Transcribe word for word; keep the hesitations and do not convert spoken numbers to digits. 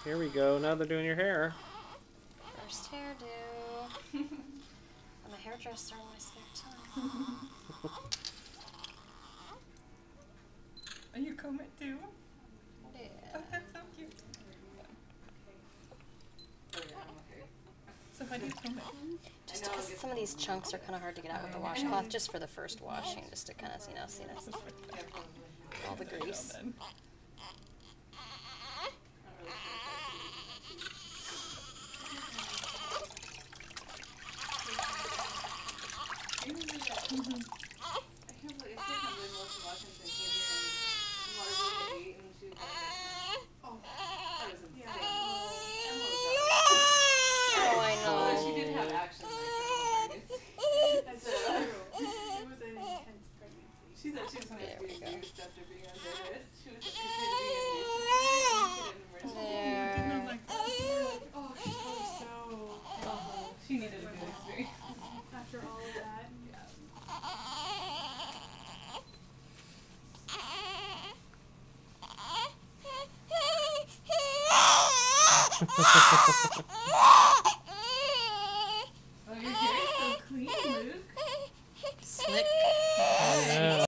Here we go. Now they're doing your hair. First hairdo. I'm a hairdresser in my spare time. Are you comb it too? Yeah. Oh, that's so cute. So how do you comb it? Just because some of these chunks are kind of hard to get out with the washcloth, just for the first washing, just to kind of, you know, see this. All the grease. Oh, I know. She did have action like her. That's true. It was an intense pregnancy. She said she was going to be abused after being on bed rest. She was like, she There. like, oh, she's probably so. Oh, she needed a good experience. After all of that. Oh, your hair is so clean, Luke. Slick.